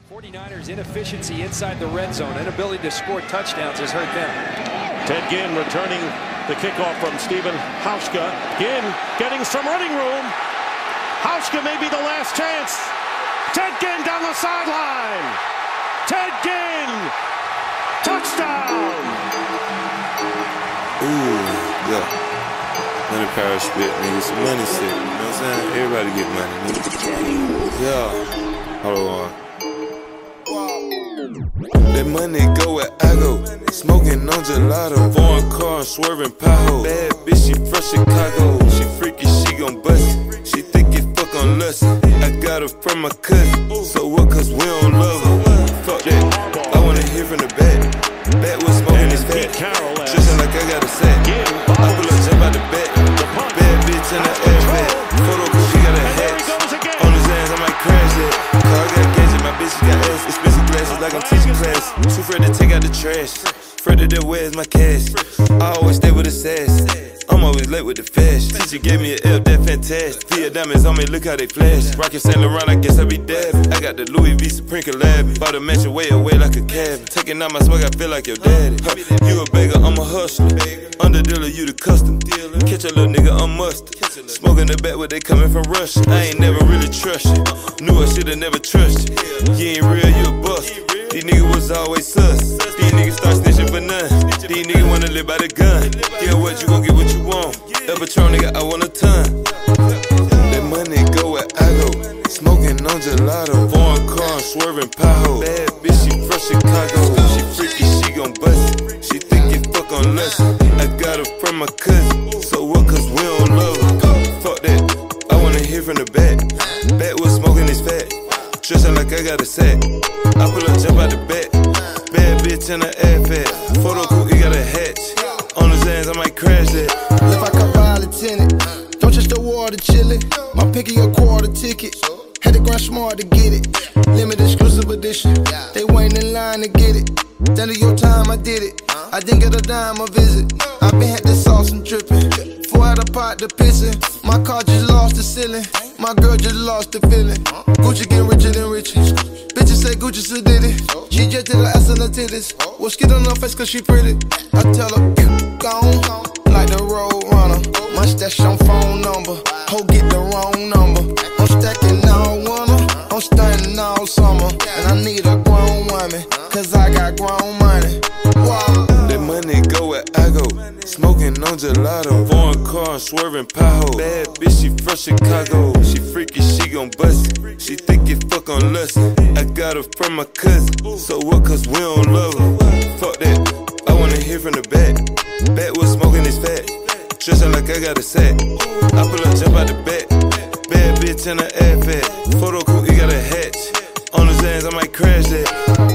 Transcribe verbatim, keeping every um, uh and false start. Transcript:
forty-niners inefficiency inside the red zone, inability to score touchdowns has hurt them. Ted Ginn returning the kickoff from Stephen Hauschka. Ginn getting some running room. Hauschka may be the last chance. Ted Ginn down the sideline. Ted Ginn, touchdown. Ooh, yeah. Money power spit, nigga. Some money shit. You know what I'm saying? Everybody get money, nigga. Yeah. Hold on. That money go where I go. Smoking on gelato. Foreign car, swerving pothole. Bad bitch, she from Chicago. She freaky, she gon' bust it. She think it fuck on lust. I got her from my cousin. So what, cause we don't love her. Fuck that. I wanna hear from the back. Back was smoking his fat. Tristan like I got a sack. I pull up, jump out the back. Bad bitch in the air vat. Photo cause she got a hat. On his ass, I might crash that. Car got gadget, my bitch got ass. Expensive glasses like I'm teaching class. Too afraid to take out the trash. Afraid that where's my cash. I always stay with the sass. I'm always late with the flash. Teacher gave me an F, that fantastic. Fia diamonds on me, look how they flash. Rockin' Saint Laurent, I guess I be dabbing. I got the Louis V Supreme collab. Bought a mansion way away like a cabin. Taking out my swag, I feel like your daddy. Huh, you a beggar, I'm a hustler. Under dealer, you the custom. Catch a little nigga, I'm mustard. Smoking the back where they coming from Russia. I ain't never really trust you. Knew I shoulda never trust you. You ain't real, you a bust. These niggas was always sus. These niggas start snitching for nothing. These niggas wanna live by the gun. Yeah, what, you gon' get what you want. El Patron, nigga, I want a ton. That money go where I go. Smoking on gelato. Foreign car, swerving pothole. Bad bitch, she from Chicago. She freaky, she gon' bust it. She think it fuck on lust. I got her from my cousin. So what, cause we don't love her. Fuck that, I wanna hear from the back. Back was smoking his fat. Tristan like I got a sack. I pull up, jump out the back. Bad bitch in the air fat. Photo cool, he got a hatch. On his ass, I might crash that. If I could buy a tenant, don't touch the water chillin'. My picky a quarter ticket. Had to grind smart to get it. Limited exclusive edition. They waiting in line to get it. Down to your time, I did it. I didn't get a dime a visit. I been had this sauce and drippin'. Four out of pot to pissin'. My car just lost the ceiling. My girl just lost the feeling. Gucci get richer than riches. Bitches say Gucci so did it. She just did her ass and her titties. Well, skid on her face cause she pretty. I tell her, gone, like the road runner. My stash on phone number. Ho get the wrong number. I'm stacking all winter. I'm stunting all summer. And I need a grown woman. Cause I got grown money. Wow. That money go where I go. Smoking on gelato. Foreign car, swerving pothole. Bad bitch, she from Chicago. She freaky, she gon' bust it. She think it fuck on lust. I got her from my cousin. So what, cause we don't love her. Fuck that, I wanna hear from the back. Back was smoking his fat. Tristan like I got a sack. I pull up, jump out the back. Bad bitch in the air fat. Photo cool, he got a hatch. On his ass, I might crash that.